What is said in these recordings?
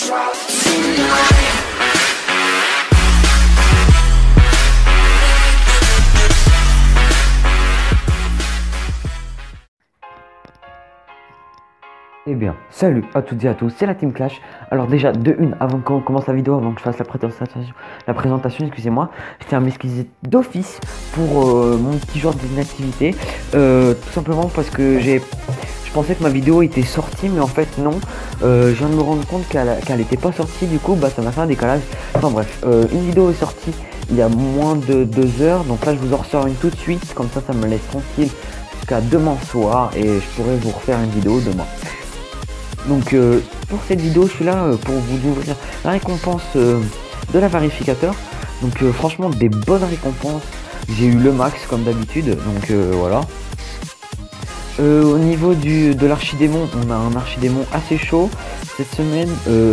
Eh bien, salut à toutes et à tous, c'est la Team Clash. Alors déjà, de une, avant qu'on commence la vidéo, avant que je fasse la présentation, excusez-moi, je tiens à m'excuser d'office pour mon petit genre d'inactivité. Tout simplement parce que je pensais que ma vidéo était sortie, mais en fait non. Je viens de me rendre compte qu'elle n'était pas sortie, du coup ça m'a fait un décalage. Enfin bref, une vidéo est sortie il y a moins de 2 heures, donc là je vous en ressors une tout de suite, comme ça me laisse tranquille jusqu'à demain soir et je pourrai vous refaire une vidéo demain. Donc pour cette vidéo je suis là pour vous ouvrir la récompense de la vérificateur. Donc franchement des bonnes récompenses. J'ai eu le max comme d'habitude, donc voilà. Au niveau de l'archidémon, on a un archidémon assez chaud cette semaine.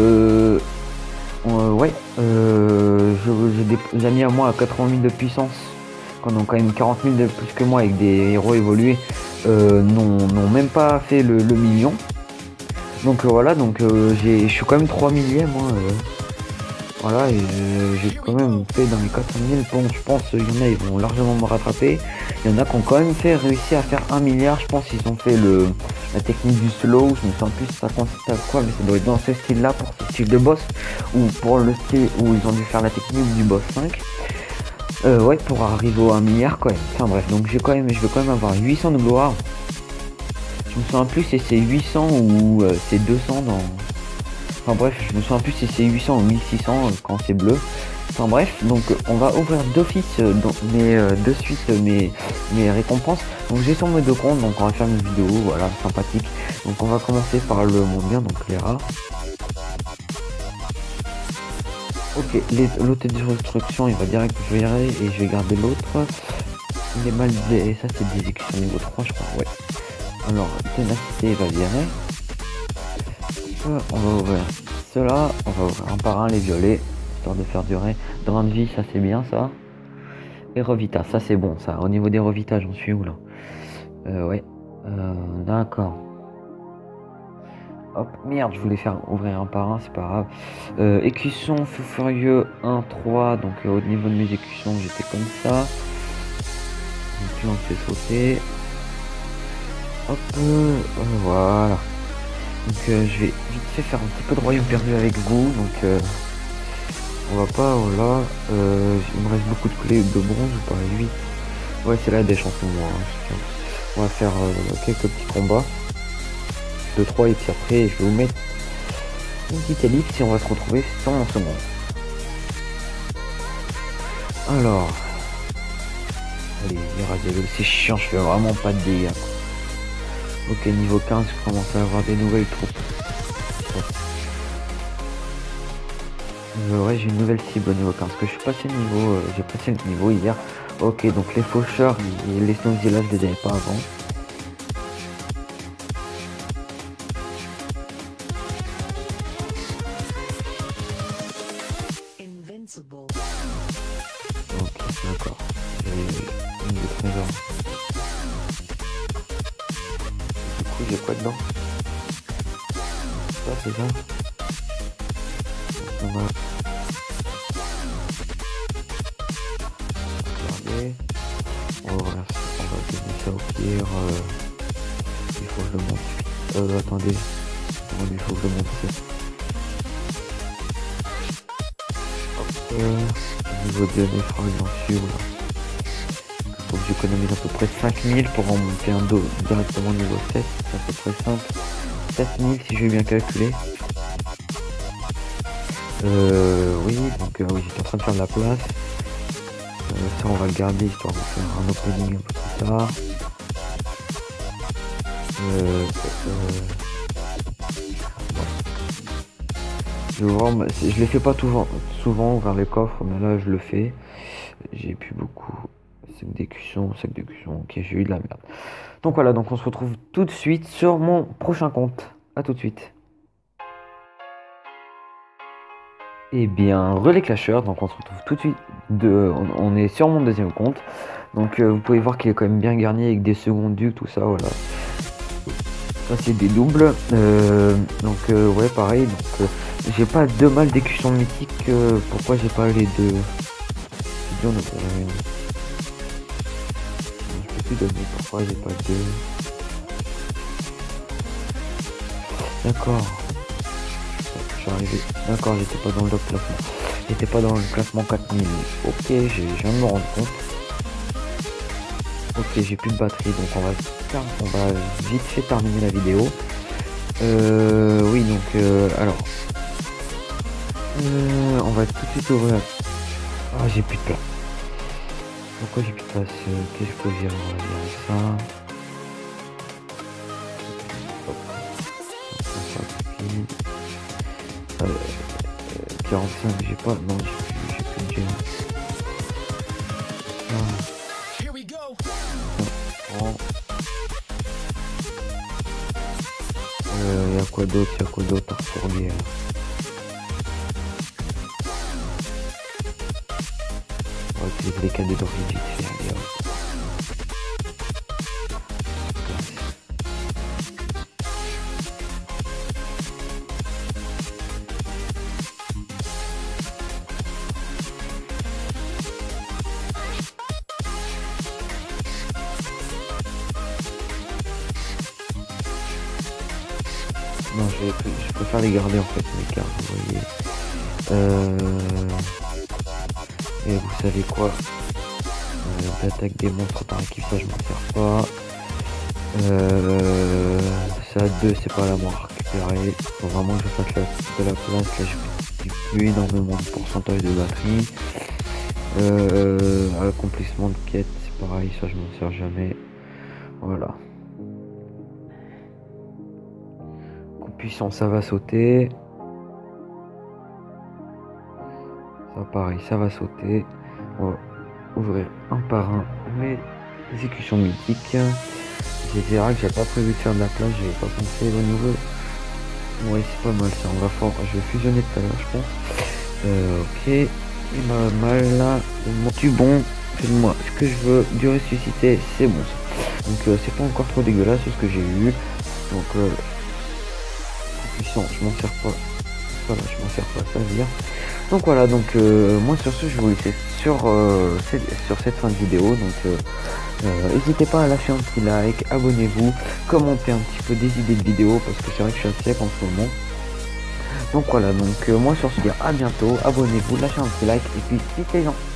Ouais, j'ai des amis à moi à 80 000 de puissance, quand on a quand même 40 000 de plus que moi avec des héros évolués, n'ont même pas fait le million. Donc voilà, donc je suis quand même 3 millième, voilà, et j'ai quand même fait dans les 400 000. Bon, je pense il y en a, ils vont largement me rattraper. Il y en a qui ont quand même réussi à faire 1 milliard. Je pense qu'ils ont fait la technique du slow. Je me sens plus ça consiste à quoi, mais ça doit être dans ce style là, pour ce style de boss, ou pour le style où ils ont dû faire la technique du boss 5. Ouais, pour arriver au 1 milliard quand même. Enfin bref, donc je vais quand même avoir 800 de gloire. Je me souviens plus si c'est 800 ou c'est 200 dans... Enfin bref, je me souviens plus si c'est 800 ou 1600 quand c'est bleu. Enfin bref, donc on va ouvrir d'office de suite mes récompenses. Donc j'ai sur mes 2 comptes, donc on va faire une vidéo, voilà, sympathique. Donc on va commencer par le monde bien, donc les rats. Ok, l'autre de restruction, il va direct virer et je vais garder l'autre. Il est mal et ça c'est des exécutions niveau 3 je crois, ouais. Alors, ténacité va virer. On va ouvrir cela. On va ouvrir un par un les violets, histoire de faire durer. Drain de vie, ça c'est bien ça. Et revita, ça c'est bon ça. Au niveau des revita, j'en suis où là? Ouais. D'accord. Hop, merde, je voulais faire ouvrir un par un, c'est pas grave. Écusson, feu furieux, 1, 3. Donc au niveau de mes écussons, j'étais comme ça. Donc là, on fait sauter. Hop, voilà. Donc je vais vite fait faire un petit peu de royaume perdu avec vous. Donc on va pas, voilà. Il me reste beaucoup de clés de bronze ou pas? 8. Ouais, c'est là des chansons moi. On va faire quelques petits combats. 2-3 et puis après je vais vous mettre une petite ellipse et on va se retrouver sur mon second. Alors. Allez, c'est chiant, je fais vraiment pas de dégâts. Ok, niveau 15, je commence à avoir des nouvelles troupes. Ouais, j'ai une nouvelle cible au niveau 15, parce que je suis passé niveau, j'ai passé le niveau hier. Ok, donc les faucheurs, les snowzilla, là, je les avais pas avant. Ok, d'accord. J'ai une de trésor. J'ai quoi dedans? Ça c'est ça. On va regarder. On va donner ça au pire. Il faut que je le monte. Attendez. Il faut que je le monte ça. Hop. Au niveau de mes fragmentations là. Donc j'économise à peu près 5000 pour en monter un dos directement niveau 7, c'est à peu près simple. 7000 si j'ai bien calculé. Oui, donc oui, j'étais en train de faire de la place. Ça on va le garder histoire de faire un opening un peu plus tard. Ouais. Je les fais pas souvent vers les coffres, mais là je le fais. J'ai plus beaucoup. Sac d'écusson, ok, j'ai eu de la merde. Donc voilà, donc on se retrouve tout de suite sur mon prochain compte. A tout de suite. Et bien, relais clasheurs, donc on se retrouve tout de suite. On est sur mon deuxième compte. Donc vous pouvez voir qu'il est quand même bien garni avec des secondes ducs, tout ça, voilà. Ça c'est des doubles. Donc ouais, pareil. Donc J'ai pas deux mal d'écusson mythique, pourquoi j'ai pas les deux? C'est dur de trouver. Je peux plus donner pourquoi j'ai pas deux. D'accord. Je suis arrivé. D'accord, j'étais pas dans le classement. J'étais pas dans le classement 4000. Ok, je viens de me rendre compte. Ok, j'ai plus de batterie, donc on va vite fait terminer la vidéo. Oui, donc alors, on va tout de suite ouvrir. Ah, j'ai plus de place. Pourquoi j'ai plus de place? Qu'est-ce que j'ai? On va virer ça. Hop. 45, j'ai pas. Non, j'ai plus de gemme. Y'a quoi d'autre? Y'a quoi d'autre à retourner? On va utiliser les cadeaux d'origine vite fait, allez hop. Non, je préfère les garder en fait, mes cartes, vous voyez. Et vous savez quoi? L'attaque des monstres par équipe, ça je m'en sers pas. Ça 2, c'est pas la mort récupérer. Faut vraiment que je fasse de la place. Là, j'ai plus énormément de pourcentage de batterie. Accomplissement de quête, c'est pareil, ça je m'en sers jamais. Voilà. Puissance, ça va sauter. Ça pareil, ça va sauter. On va ouvrir un par un mes exécutions mythiques. C'est vrai que j'ai pas prévu de faire de la place, j'avais pas pensé au niveau. Ouais, c'est pas mal ça, on va fort. Je vais fusionner tout à l'heure, je pense. Ok. Il m'a mal là. Tu bon, fais-moi ce que je veux. Du ressuscité, c'est bon ça. Donc c'est pas encore trop dégueulasse ce que j'ai eu. Donc puissant, je m'en sers pas. Voilà, je m'en sers pas, ça veut dire. Donc voilà, donc moi sur ce je vais vous laisser sur cette fin de vidéo. Donc n'hésitez pas à lâcher un petit like, abonnez-vous, commentez un petit peu des idées de vidéos parce que c'est vrai que je suis assez sec en ce moment. Donc voilà, donc moi sur ce, à bientôt, abonnez-vous, lâchez un petit like et puis dites les gens.